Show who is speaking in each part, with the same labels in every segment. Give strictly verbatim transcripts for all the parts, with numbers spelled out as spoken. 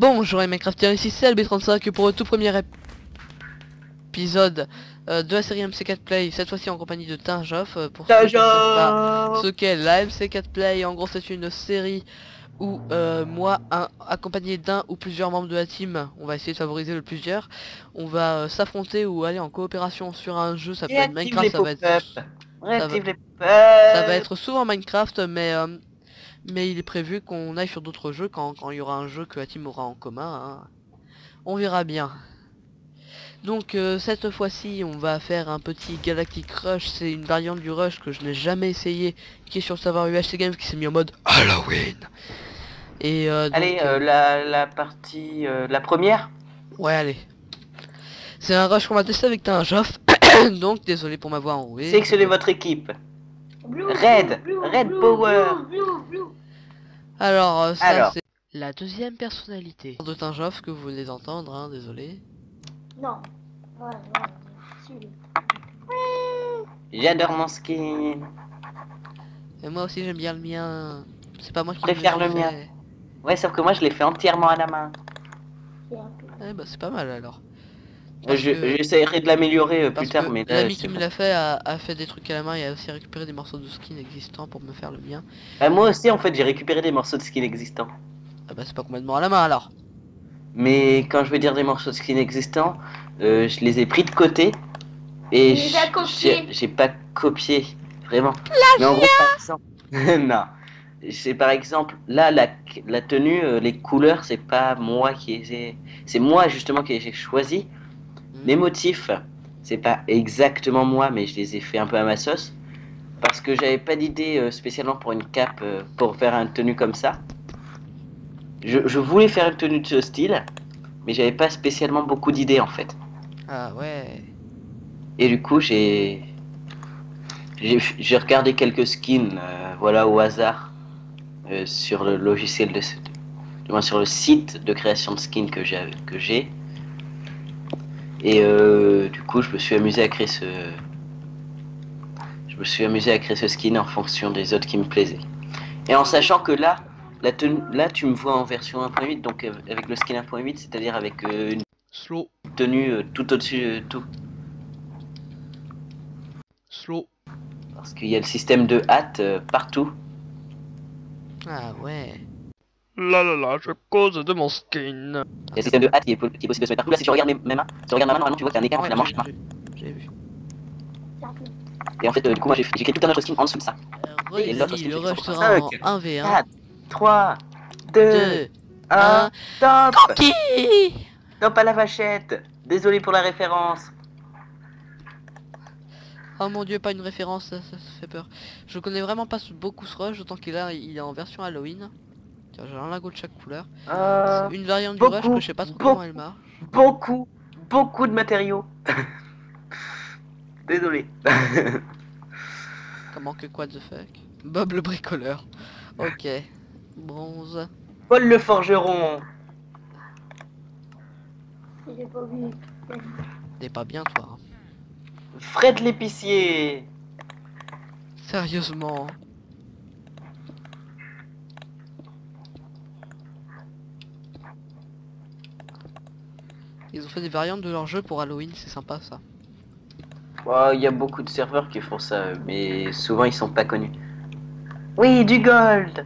Speaker 1: Bonjour les Minecrafters, ici c'est L B trente-cinq pour le tout premier épisode euh, de la série M C quatre Play, cette fois-ci en compagnie de Tinjoff. euh, Pour ceux qui ne savent pas ce qu'est la M C quatre Play, en gros c'est une série où euh, moi, un, accompagné d'un ou plusieurs membres de la team, on va essayer de favoriser le plusieurs, on va euh, s'affronter ou aller en coopération sur un jeu, ça peut être Minecraft, ça va être, ça va, ça va être souvent Minecraft, mais... Euh, Mais il est prévu qu'on aille sur d'autres jeux quand, quand il y aura un jeu que la team aura en commun. Hein. On verra bien. Donc euh, cette fois-ci on va faire un petit Galactic Rush. C'est une variante du Rush que je n'ai jamais essayé, qui est sur le serveur U H C Games, qui s'est mis en mode Halloween. Et euh, donc,
Speaker 2: allez, euh, la, la partie... Euh, la première.
Speaker 1: Ouais, allez. C'est un Rush qu'on va tester avec Tinjoff. Donc désolé pour m'avoir enroué.
Speaker 2: Sélectionnez votre équipe.
Speaker 3: Blue,
Speaker 2: Red,
Speaker 3: blue,
Speaker 2: Red
Speaker 3: blue,
Speaker 2: Power.
Speaker 3: blue, blue, blue.
Speaker 1: Alors, euh, ça
Speaker 2: Alors.
Speaker 1: c'est la deuxième personnalité de Tinjoff que vous venez d'entendre, hein, désolé.
Speaker 3: Non. Voilà, voilà. Celui-là.
Speaker 2: J'adore mon skin.
Speaker 1: Et moi aussi j'aime bien le mien. C'est pas moi qui
Speaker 2: préfère
Speaker 1: me
Speaker 2: le
Speaker 1: l'ai
Speaker 2: mien.
Speaker 1: fait.
Speaker 2: Ouais, sauf que moi je l'ai fait entièrement à la main.
Speaker 3: C'est un peu.
Speaker 1: Eh bah c'est pas mal alors.
Speaker 2: Euh,
Speaker 1: Parce
Speaker 2: je-
Speaker 1: que-
Speaker 2: J'essaierai de l'améliorer euh, plus
Speaker 1: Parce
Speaker 2: tard,
Speaker 1: que
Speaker 2: mais là,
Speaker 1: l'ami
Speaker 2: c'est
Speaker 1: qui me
Speaker 2: pas-
Speaker 1: l'a fait a, a fait des trucs à la main et a aussi récupéré des morceaux de skin existants pour me faire le mien.
Speaker 2: Bah, moi aussi, en fait, j'ai récupéré des morceaux de skin existants.
Speaker 1: Ah bah c'est pas complètement à la main alors.
Speaker 2: Mais quand je veux dire des morceaux de skin existants, euh, je les ai pris de côté et
Speaker 3: Tu les as
Speaker 2: j-
Speaker 3: copiés.
Speaker 2: j'ai j'ai pas copié, vraiment. Mais en gros, par exemple, non. C'est par exemple, là, la, la tenue, euh, les couleurs, c'est pas moi qui les ai... C'est moi, justement, qui les ai choisi.
Speaker 1: Hmm.
Speaker 2: Les motifs, c'est pas exactement moi, mais je les ai fait un peu à ma sauce. Parce que j'avais pas d'idée euh, spécialement pour une cape, euh, pour faire une tenue comme ça. Je, je voulais faire une tenue de ce style, mais j'avais pas spécialement beaucoup d'idées en fait.
Speaker 1: Ah ouais.
Speaker 2: Et du coup, j'ai j'ai j'ai regardé quelques skins, euh, voilà, au hasard, euh, sur le logiciel de, du moins sur le site de création de skins que j'ai que j'ai. Et euh, du coup, je me suis amusé à créer ce je me suis amusé à créer ce skin en fonction des autres qui me plaisaient. Et en sachant que là, la tenue, là, tu me vois en version un point huit, donc euh, avec le skin un point huit, c'est-à-dire avec euh, une
Speaker 1: Slow.
Speaker 2: tenue euh, tout au-dessus de tout.
Speaker 1: Slow.
Speaker 2: Parce qu'il y a le système de hâte euh, partout.
Speaker 1: Ah ouais. Là là là, je cause de mon skin.
Speaker 2: Il y a le système de hâte qui est, qui est possible de se mettre partout. Là, si tu regardes mes, mes mains, si tu regardes ma main, normalement, tu vois qu'il y a un écart entre la manche et ma main.
Speaker 1: J'ai vu.
Speaker 3: C'est un peu.
Speaker 2: Et en fait, euh, du coup, moi, j'ai j'ai créé tout un autre skin en dessous de ça.
Speaker 1: Euh,
Speaker 2: Et l'autre
Speaker 1: Vas-y,
Speaker 2: skin,
Speaker 1: le
Speaker 2: c'est
Speaker 1: rush
Speaker 2: sur
Speaker 1: sera en
Speaker 2: cinq,
Speaker 1: un v un.
Speaker 2: quatre, trois, deux,
Speaker 1: deux,
Speaker 2: un,
Speaker 1: un.
Speaker 2: top.
Speaker 1: Qui
Speaker 2: Top à la vachette. Désolé pour la référence.
Speaker 1: Oh mon dieu, pas une référence, ça, ça, ça fait peur. Je connais vraiment pas ce- beaucoup ce rush, autant qu'il a, il est en version Halloween. Tiens, j'ai un lingot de chaque couleur.
Speaker 2: Euh,
Speaker 1: C'est une variante du
Speaker 2: beaucoup,
Speaker 1: rush que je sais pas trop
Speaker 2: beaucoup.
Speaker 1: comment elle marche.
Speaker 2: beaucoup, beaucoup de matériaux. Désolé.
Speaker 1: Comment que quoi the fuck? Bob le bricoleur. Ok. Bronze.
Speaker 2: Paul le forgeron.
Speaker 3: J'ai pas vu.
Speaker 1: T'es pas bien toi. hein.
Speaker 2: Fred l'épicier.
Speaker 1: Sérieusement. Ils ont fait des variantes de leur jeu pour Halloween, c'est sympa ça.
Speaker 2: Il y a beaucoup de serveurs qui font ça, mais souvent ils sont pas connus. Oui, du gold.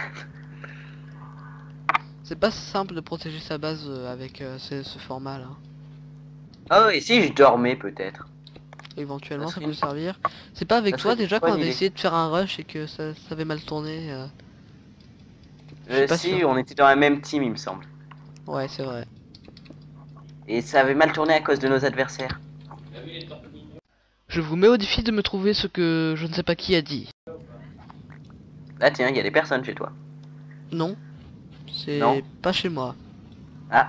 Speaker 1: C'est pas simple de protéger sa base euh, avec euh, ce, ce format là.
Speaker 2: Oh, et si je dormais peut-être.
Speaker 1: Éventuellement
Speaker 2: Ça
Speaker 1: ça
Speaker 2: serait
Speaker 1: peut
Speaker 2: une-
Speaker 1: servir. C'est pas avec
Speaker 2: ça
Speaker 1: toi
Speaker 2: serait une
Speaker 1: déjà qu'on
Speaker 2: bonne
Speaker 1: avait
Speaker 2: idée.
Speaker 1: essayé de faire un rush et que ça, ça avait mal tourné euh. Je
Speaker 2: Euh,
Speaker 1: suis pas
Speaker 2: si,
Speaker 1: sûr.
Speaker 2: on était dans la même team, il me semble.
Speaker 1: Ouais c'est vrai.
Speaker 2: Et ça avait mal tourné à cause de nos adversaires.
Speaker 1: Je vous mets au défi de me trouver ce que je ne sais pas qui a dit.
Speaker 2: Là, tiens, il y a des personnes chez toi.
Speaker 1: Non. C'est
Speaker 2: Non.
Speaker 1: pas chez moi.
Speaker 2: Ah.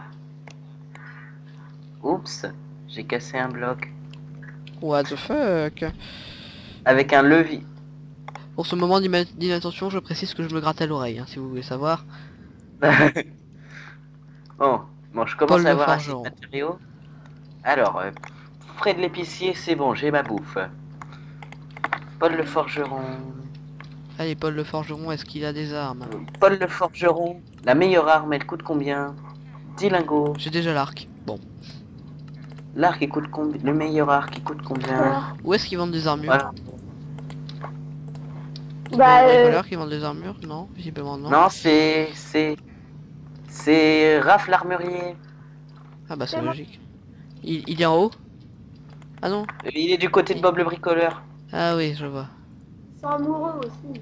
Speaker 2: Oups, j'ai cassé un bloc.
Speaker 1: What the fuck.
Speaker 2: Avec un levier.
Speaker 1: Pour ce moment d'ima- d'inattention, je précise que je me gratte à l'oreille, hein, si vous voulez savoir.
Speaker 2: Bon, bon, je commence
Speaker 1: Paul
Speaker 2: à
Speaker 1: le
Speaker 2: avoir assez de
Speaker 1: forgeron.
Speaker 2: matériaux. Alors, euh, Fred l'épicier, c'est bon, j'ai ma bouffe. Paul le forgeron.
Speaker 1: Allez, Paul le forgeron, est-ce qu'il a des armes?
Speaker 2: Paul le forgeron. La meilleure arme, elle coûte combien? dix lingots.
Speaker 1: J'ai déjà l'arc. Bon.
Speaker 2: L'arc il coûte combien? Le meilleur arc il coûte combien?
Speaker 1: Où est-ce qu'ils vendent des armures?
Speaker 2: Voilà.
Speaker 3: Bah,
Speaker 1: Les
Speaker 3: euh,
Speaker 1: bricoleurs qui vendent des armures? Non, visiblement non.
Speaker 2: Non, c'est... C'est... C'est Raph l'armurier.
Speaker 1: Ah bah c'est
Speaker 3: C'est bon.
Speaker 1: logique. Il, il est en haut? Ah non?
Speaker 2: Il est du côté de Bob le bricoleur.
Speaker 1: Ah oui, je vois.
Speaker 3: ils sont amoureux aussi.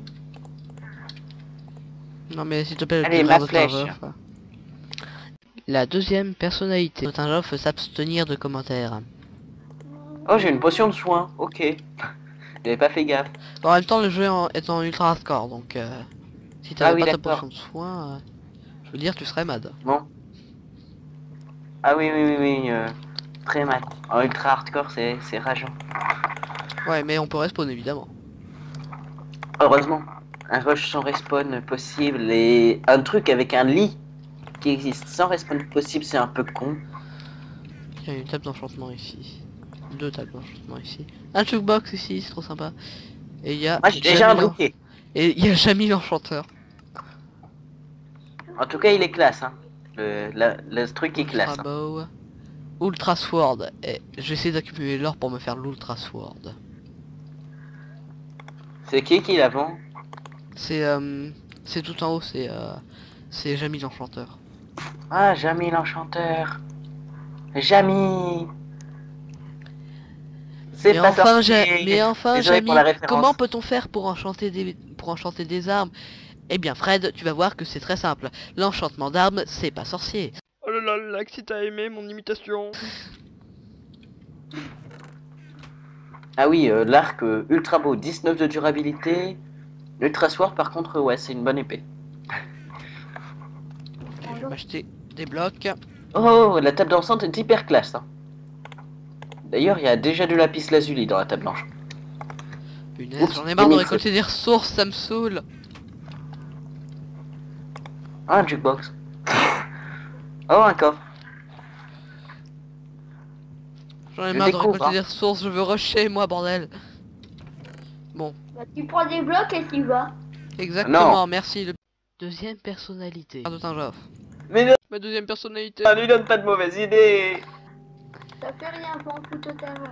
Speaker 1: Non mais s'il te plaît, le
Speaker 2: Allez,
Speaker 1: plus
Speaker 2: ma
Speaker 1: rare de
Speaker 2: flèche.
Speaker 1: Tinjoff. La deuxième personnalité de Tinjoff s'abstenir de commentaires.
Speaker 2: Oh, j'ai une potion de soin. Ok. J'avais pas fait gaffe.
Speaker 1: Bon, en même temps, le jeu en- est en ultra hardcore, donc euh, si
Speaker 2: Ah
Speaker 1: t'avais
Speaker 2: oui,
Speaker 1: pas ta
Speaker 2: d'accord.
Speaker 1: potion de soin, euh, je veux dire, tu serais mad.
Speaker 2: Bon. Ah oui, oui, oui, oui. euh, très mat. En ultra hardcore, c'est c'est rageant.
Speaker 1: Ouais, mais on peut respawn évidemment.
Speaker 2: Heureusement. Un rush sans respawn possible et un truc avec un lit qui existe sans respawn possible, c'est un peu con.
Speaker 1: Il y a une table d'enchantement ici. Deux tables d'enchantement ici. Un jukebox ici, c'est trop sympa. Et il y a
Speaker 2: Moi, j'ai déjà un
Speaker 1: Jamie l'en-
Speaker 2: briquet.
Speaker 1: Et il y a Jamie l'enchanteur.
Speaker 2: En tout cas, il est classe. Hein. Le, la- le truc est classe.
Speaker 1: Ultra
Speaker 2: Hein.
Speaker 1: bow. Ultra sword. Et j'essaie d'accumuler l'or pour me faire l'ultra sword.
Speaker 2: C'est qui qui l'avant?
Speaker 1: C'est euh, c'est tout en haut, c'est euh, c'est Jamie l'enchanteur.
Speaker 2: Ah, Jamie l'enchanteur. Jamie. C'est
Speaker 1: Mais
Speaker 2: pas
Speaker 1: enfin,
Speaker 2: sorti.
Speaker 1: Ja- mais enfin,
Speaker 2: Désolé
Speaker 1: Jamie,
Speaker 2: pour la référence.
Speaker 1: comment peut-on faire pour enchanter des pour enchanter des armes? Eh bien, Fred, tu vas voir que c'est très simple. L'enchantement d'armes, c'est pas sorcier. Oh là là, là, si t'as aimé mon imitation.
Speaker 2: Ah oui, euh, l'arc euh, ultra beau, dix-neuf de durabilité. L'ultra sword, par contre, ouais, c'est une bonne épée.
Speaker 1: Je vais m'acheter des blocs.
Speaker 2: Oh, la table d'enceinte est hyper classe. Hein. D'ailleurs, il y a déjà du lapis lazuli dans la table blanche.
Speaker 1: Punaise,
Speaker 2: Oups,
Speaker 1: j'en ai marre de
Speaker 2: j'ai mis le
Speaker 1: récolter des ressources, ça me saoule.
Speaker 2: Ah, un jukebox. Oh, un coffre.
Speaker 1: J'en ai
Speaker 2: Je
Speaker 1: marre de
Speaker 2: découvre,
Speaker 1: récolter
Speaker 2: hein.
Speaker 1: des ressources, je veux rusher moi, bordel. Bon,
Speaker 3: Bah, tu prends des blocs et tu vas.
Speaker 1: exactement, merci. Le... Deuxième personnalité. De Tinjoff.
Speaker 2: Mais ne
Speaker 1: Ma deuxième personnalité.
Speaker 2: lui donne pas de mauvaises idées.
Speaker 3: Ça fait rien, pour un coup de terreur.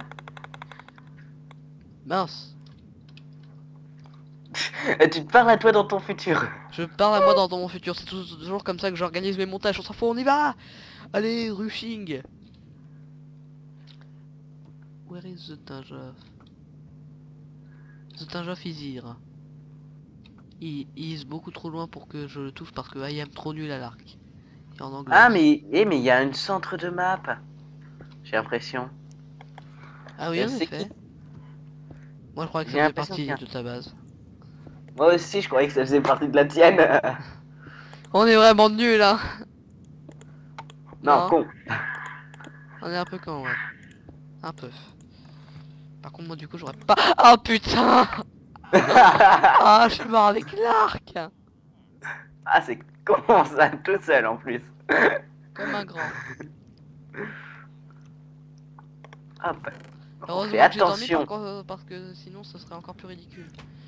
Speaker 1: Mince.
Speaker 2: Tu te parles à toi dans ton futur.
Speaker 1: Je parle à moi dans, dans mon futur, c'est tout- toujours comme ça que j'organise mes montages, on s'en fout, on y va. Allez, rushing. Where is the Tinjoff? The Tinjoff is here. Il, il is beaucoup trop loin pour que je le touche parce que I am trop nul à l'arc. Et en anglais.
Speaker 2: Ah, mais eh, mais il y a une centre de map. J'ai l'impression.
Speaker 1: Ah oui, en
Speaker 2: c'est
Speaker 1: effet. Moi je crois que ça
Speaker 2: J'ai
Speaker 1: faisait
Speaker 2: l'impression
Speaker 1: partie
Speaker 2: qu'il y a-
Speaker 1: de ta base.
Speaker 2: Moi aussi, je croyais que ça faisait partie de la tienne.
Speaker 1: On est vraiment nul hein.
Speaker 2: non,
Speaker 1: Non.
Speaker 2: con.
Speaker 1: On est un peu con, ouais. Un peu. Par contre moi du coup j'aurais pas... Oh putain. Ah je suis mort avec l'arc.
Speaker 2: Ah, c'est con ça, tout seul en plus.
Speaker 1: Comme un grand.
Speaker 2: Hop.
Speaker 1: Heureusement
Speaker 2: Fais
Speaker 1: que j'ai dormi
Speaker 2: attention.
Speaker 1: par contre, parce que sinon ce serait encore plus ridicule.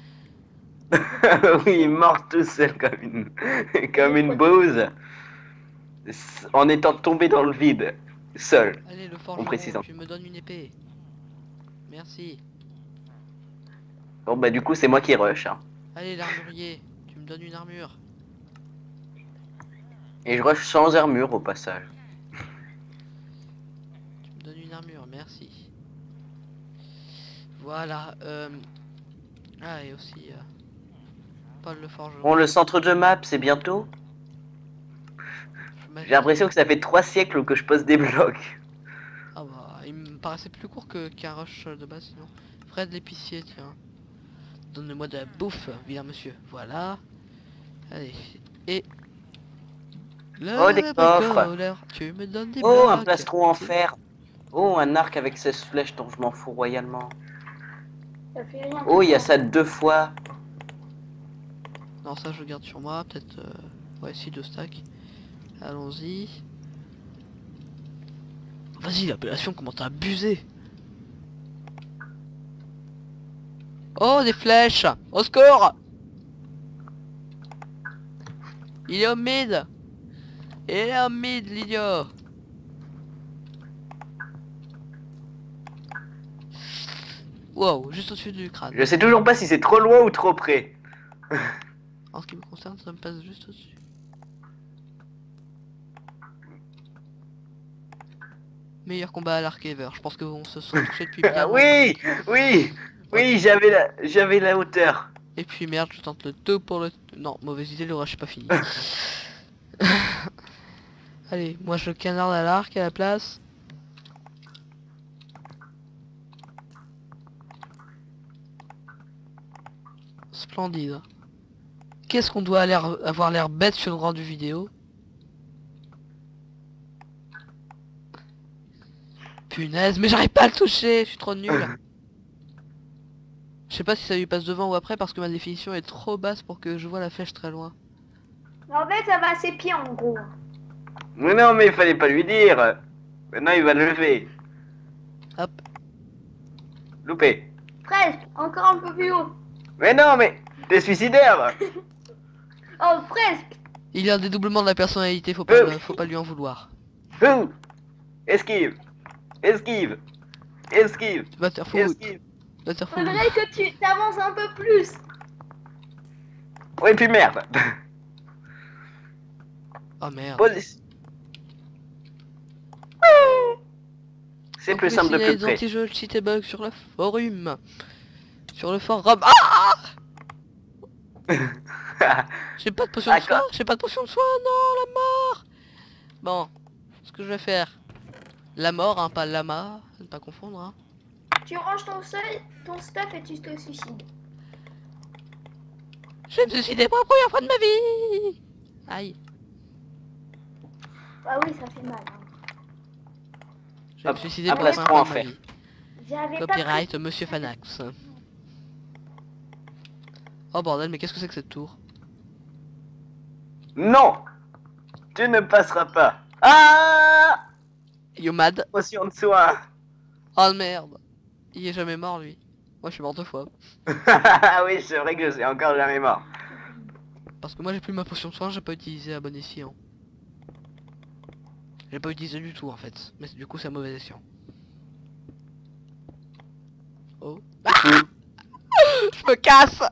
Speaker 2: Oui, mort tout seul comme une, comme une bouse. En étant tombé dans le vide. Seul.
Speaker 1: Allez le forgeron,
Speaker 2: précisant.
Speaker 1: tu me donnes une épée. Merci.
Speaker 2: Bon, bah, du coup, c'est moi qui rush. Hein.
Speaker 1: Allez l'armurier, tu me donnes une armure.
Speaker 2: Et je rush sans armure au passage.
Speaker 1: Tu me donnes une armure, merci. Voilà, euh... Ah et aussi... Euh... Paul le forgeron.
Speaker 2: Bon, le centre de map, c'est bientôt.
Speaker 1: Je m'achète-
Speaker 2: J'ai l'impression que ça fait trois siècles que je pose des blocs.
Speaker 1: Ah bah, il me paraissait plus court que qu'un rush de base sinon. Fred l'épicier, tiens. Donne-moi de la bouffe, vilain monsieur. Voilà. Allez. Et... Le
Speaker 2: Oh, des coffres.
Speaker 1: bricoleur, tu me donnes des
Speaker 2: Oh, un
Speaker 1: blocs.
Speaker 2: plastron en fer. Oh, un arc avec seize flèches dont je m'en fous royalement.
Speaker 3: Ça fait rien.
Speaker 2: Oh, il y a ça deux fois.
Speaker 1: Non, ça je garde sur moi, peut-être... Euh... Ouais, si, deux stacks. Allons-y. Vas-y, l'appellation, comment t'as abusé. Oh, des flèches. Au score. Il est au mid. Et un mid, l'idiot. Wow, juste au-dessus du crâne.
Speaker 2: Je sais toujours pas si c'est trop loin ou trop près.
Speaker 1: En ce qui me concerne, ça me passe juste au-dessus. Meilleur combat à l'arc ever. Je pense qu'on se sont touchés depuis bien.
Speaker 2: Ah oui, oui, oui, j'avais la, j'avais la hauteur.
Speaker 1: Et puis merde, je tente le deux pour le... Non, mauvaise idée, le rush est pas fini. Allez, moi je canarde à l'arc à la place. Splendide. Qu'est-ce qu'on doit l'air, avoir l'air bête sur le rendu vidéo. Punaise, mais j'arrive pas à le toucher, je suis trop nul. Je sais pas si ça lui passe devant ou après parce que ma définition est trop basse pour que je vois la flèche très loin.
Speaker 3: En fait, ça va à ses pieds en gros.
Speaker 2: Mais non, mais il fallait pas lui dire. Maintenant, il va le lever.
Speaker 1: Hop.
Speaker 2: Loupé.
Speaker 3: Presque, encore un peu plus haut.
Speaker 2: Mais non, mais t'es suicidaire.
Speaker 3: Oh, presque.
Speaker 1: Il y a un dédoublement de la personnalité, faut pas,
Speaker 2: Euh.
Speaker 1: faut pas lui en vouloir.
Speaker 2: Ouh. Esquive. Esquive. Esquive.
Speaker 1: Tu vas te faire foutre.
Speaker 2: Esquive.
Speaker 1: Tu vas te faire foutre.
Speaker 3: Faudrait que tu t'avances un peu plus.
Speaker 2: Oui, puis merde.
Speaker 1: Oh merde.
Speaker 2: Police. C'est plus simple de plus
Speaker 1: Les
Speaker 2: près.
Speaker 1: anti-jeux cheat et bug sur le forum. Sur le forum. Ah, j'ai pas de potion de
Speaker 2: D'accord.
Speaker 1: soin, j'ai pas de potion de soin, non, la mort. Bon, ce que je vais faire. La mort, hein, pas lama, ne pas confondre. Hein.
Speaker 3: Tu ranges ton seuil, ton stuff et tu te suicides.
Speaker 1: Je vais me suicider pour la première fois de ma vie. Aïe.
Speaker 3: Ah oui, ça fait mal. Hein.
Speaker 1: Je vais me
Speaker 2: Hop,
Speaker 1: suicider
Speaker 2: après,
Speaker 1: pour la
Speaker 2: ce
Speaker 1: première
Speaker 2: qu'on
Speaker 1: fois de
Speaker 2: en
Speaker 1: ma
Speaker 2: fait.
Speaker 1: vie.
Speaker 3: J'avais pas
Speaker 1: Copyright,
Speaker 3: pris-
Speaker 1: Monsieur Fanax. Oh bordel, mais qu'est-ce que c'est que cette tour?
Speaker 2: Non. Tu ne passeras pas. Ah.
Speaker 1: Yo mad.
Speaker 2: Potion de soin.
Speaker 1: Oh merde. Il est jamais mort lui. Moi je suis mort deux fois.
Speaker 2: Ah oui, c'est vrai que je suis encore jamais mort.
Speaker 1: Parce que moi j'ai plus ma potion de soin, j'ai pas utilisé à bon escient. J'ai pas utilisé du tout en fait. Mais du coup c'est un mauvais escient. Oh. Ah, je me casse.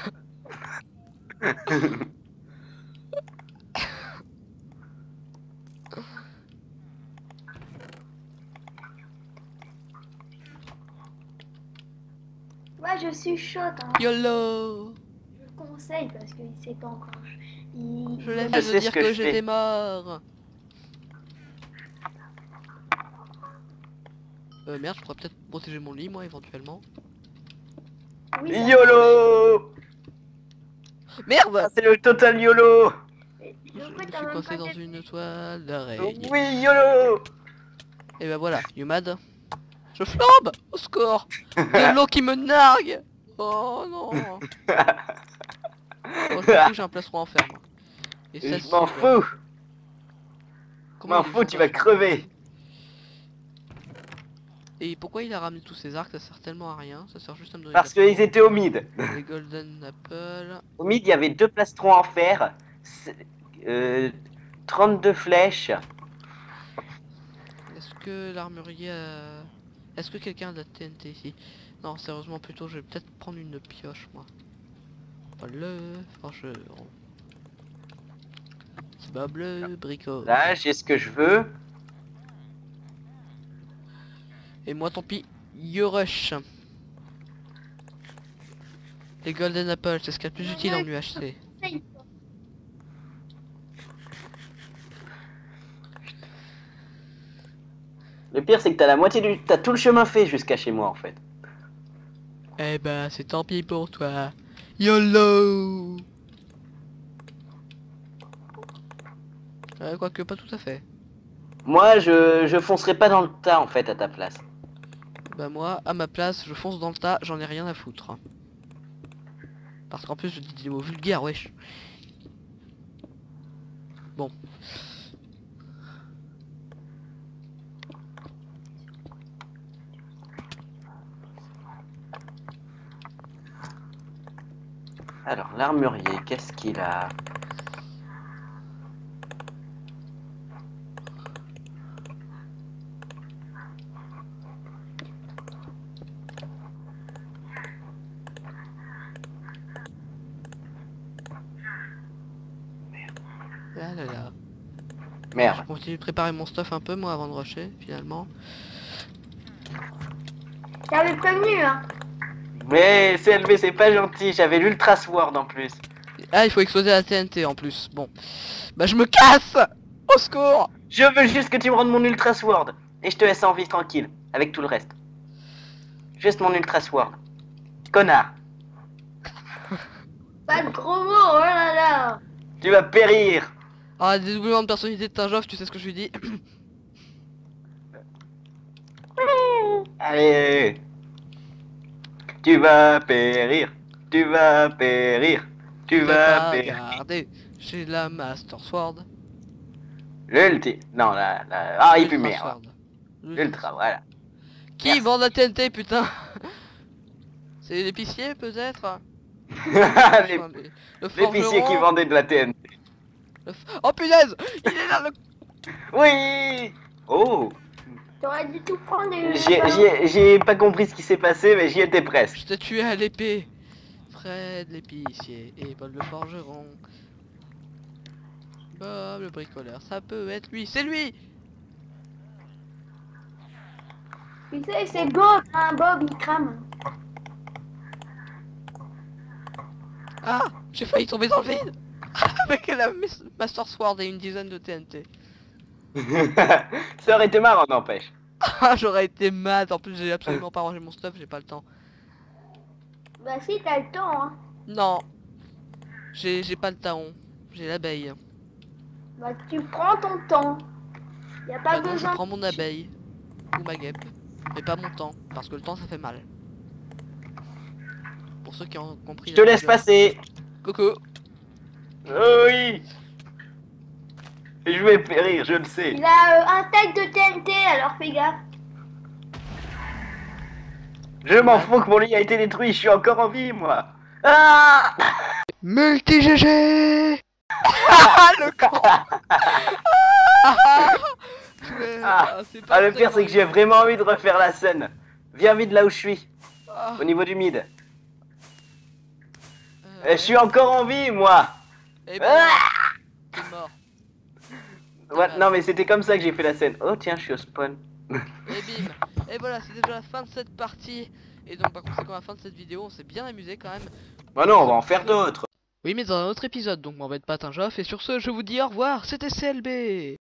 Speaker 3: Ouais, je suis chaude. Hein.
Speaker 1: YOLO.
Speaker 3: Je le conseille parce qu'il sait pas encore. Il...
Speaker 1: Je l'ai
Speaker 2: Je
Speaker 1: fait
Speaker 2: sais
Speaker 1: de
Speaker 2: ce
Speaker 1: dire
Speaker 2: que
Speaker 1: que
Speaker 2: je
Speaker 1: j'étais
Speaker 2: fais.
Speaker 1: mort. Euh merde, je pourrais peut-être protéger mon lit moi éventuellement.
Speaker 3: Oui, ça-
Speaker 2: YOLO.
Speaker 1: Merde.
Speaker 2: Ah, c'est le total YOLO.
Speaker 3: Mais
Speaker 1: Je
Speaker 3: le
Speaker 1: me
Speaker 3: coup, t'as
Speaker 1: suis
Speaker 3: même
Speaker 1: coincé
Speaker 3: pas
Speaker 1: dans
Speaker 3: fait-
Speaker 1: une toile d'araignée.
Speaker 2: Oui, YOLO.
Speaker 1: Et ben voilà, Yumad. Je flambe. Au score. De l'eau qui me nargue. Oh non. Oh, je j'ai un plastron en fer moi. Et ça,
Speaker 2: Je m'en
Speaker 1: c'est-
Speaker 2: fous. Je
Speaker 1: Comment
Speaker 2: m'en
Speaker 1: il est
Speaker 2: fous, tu vas
Speaker 1: fort,
Speaker 2: crever.
Speaker 1: Et pourquoi il a ramené tous ces arcs? Ça sert tellement à rien. Ça sert juste à me donner
Speaker 2: Parce
Speaker 1: de la-
Speaker 2: qu'ils étaient au mid.
Speaker 1: les golden apple.
Speaker 2: Au mid, il y avait deux plastrons en fer. c'est- Euh, trente-deux flèches.
Speaker 1: Est-ce que l'armurier a... Est-ce que quelqu'un a de la T N T ici? Non, sérieusement plutôt je vais peut-être prendre une pioche moi. Pas le... Enfin, je... C'est pas bleu, bricot.
Speaker 2: Là, j'ai ce que je veux.
Speaker 1: Et moi tant pis, yo rush. Les golden apple, c'est ce qu'il y a de plus utile en U H C.
Speaker 2: Le pire, c'est que t'as la moitié du... T'as tout le chemin fait jusqu'à chez moi, en fait.
Speaker 1: Eh ben, c'est tant pis pour toi. YOLO. Euh, quoique pas tout à fait.
Speaker 2: Moi, je, je foncerai pas dans le tas, en fait, à ta place.
Speaker 1: Bah moi, à ma place, je fonce dans le tas, j'en ai rien à foutre. Parce qu'en plus, je dis des mots vulgaires, wesh. Bon.
Speaker 2: Alors, l'armurier, qu'est-ce qu'il a?
Speaker 1: Là là là.
Speaker 2: Merde.
Speaker 1: Je continue de préparer mon stuff un peu moi avant de rusher finalement.
Speaker 3: T'avais prévenu, hein.
Speaker 2: Mais C L B c'est pas gentil, j'avais l'Ultra Sword en plus.
Speaker 1: Ah, il faut exploser la T N T en plus. Bon. Bah je me casse. Au secours.
Speaker 2: Je veux juste que tu me rendes mon Ultra Sword. Et je te laisse en vie tranquille, avec tout le reste. Juste mon Ultra Sword. Connard.
Speaker 3: Pas de gros mots, oh là là.
Speaker 2: Tu vas périr.
Speaker 1: Ah, dédoublement de personnalité de Tinjoff, tu sais ce que je lui dis.
Speaker 2: Allez. Tu vas périr. Tu vas périr. Tu vas périr.
Speaker 1: Regardez, j'ai la Master Sword.
Speaker 2: L'ulti. Non, la, la... Ah, il pue
Speaker 1: Ultra
Speaker 2: merde.
Speaker 1: Sword.
Speaker 2: L'ultra, voilà.
Speaker 1: Qui
Speaker 2: Merci.
Speaker 1: vend la T N T, putain? C'est l'épicier, peut-être?
Speaker 2: Les-
Speaker 1: Enfin, mais- le
Speaker 2: L'épicier qui
Speaker 1: forgeron,
Speaker 2: vendait de la T N T.
Speaker 1: le f- Oh punaise! Il est là le...
Speaker 2: Oui. Oh.
Speaker 3: T'aurais dû tout prendre et...
Speaker 2: J'ai j'ai- j'ai pas compris ce qui s'est passé, mais j'y étais presque.
Speaker 1: Je t'ai tué à l'épée. Fred l'épicier et Paul le forgeron. Bob le bricoleur, ça peut être lui, c'est lui!
Speaker 3: Tu sais, c'est Bob, hein, Bob, il crame.
Speaker 1: Ah! J'ai failli tomber dans le vide! Avec la Miss- Master Sword et une dizaine de T N T.
Speaker 2: Ça aurait été marrant, n'empêche.
Speaker 1: Ah, j'aurais été mad, en plus j'ai absolument pas rangé mon stuff, j'ai pas le temps.
Speaker 3: Bah si, t'as le temps, hein.
Speaker 1: Non! J'ai j'ai pas le taon, j'ai l'abeille.
Speaker 3: Bah tu prends ton temps. Y a pas
Speaker 1: Bah non, je
Speaker 3: besoin...
Speaker 1: prends mon abeille. Ou ma guêpe. Mais pas mon temps, parce que le temps ça fait mal. Pour ceux qui ont compris.
Speaker 2: Je te
Speaker 1: la
Speaker 2: laisse
Speaker 1: référence.
Speaker 2: passer.
Speaker 1: Coucou!
Speaker 2: Oh oui. Je vais périr, je le sais.
Speaker 3: Il a euh, un tag de T N T, alors fais gaffe.
Speaker 2: Je m'en fous que mon lit a été détruit, je suis encore en vie, moi. Ah.
Speaker 1: Multi-G G. Ah le con.
Speaker 2: Ah, Ah, le pire, c'est que j'ai vraiment envie de refaire la scène. Viens vite là où je suis,
Speaker 1: Ah,
Speaker 2: au niveau du mid.
Speaker 1: euh,
Speaker 2: Et je suis encore en vie, moi.
Speaker 1: Eh ben,
Speaker 2: Ah.
Speaker 1: t'es mort.
Speaker 2: Ouais, non, mais c'était comme ça que j'ai fait la scène. Oh, tiens, je suis au spawn.
Speaker 1: Et bim. Et voilà, c'est déjà la fin de cette partie. Et donc par conséquent, à la fin de cette vidéo, on s'est bien amusé quand même.
Speaker 2: Bah non, on va en faire d'autres.
Speaker 1: Oui, mais dans un autre épisode, donc m'en va être pas Tinjoff. Et sur ce, je vous dis au revoir, c'était C L B.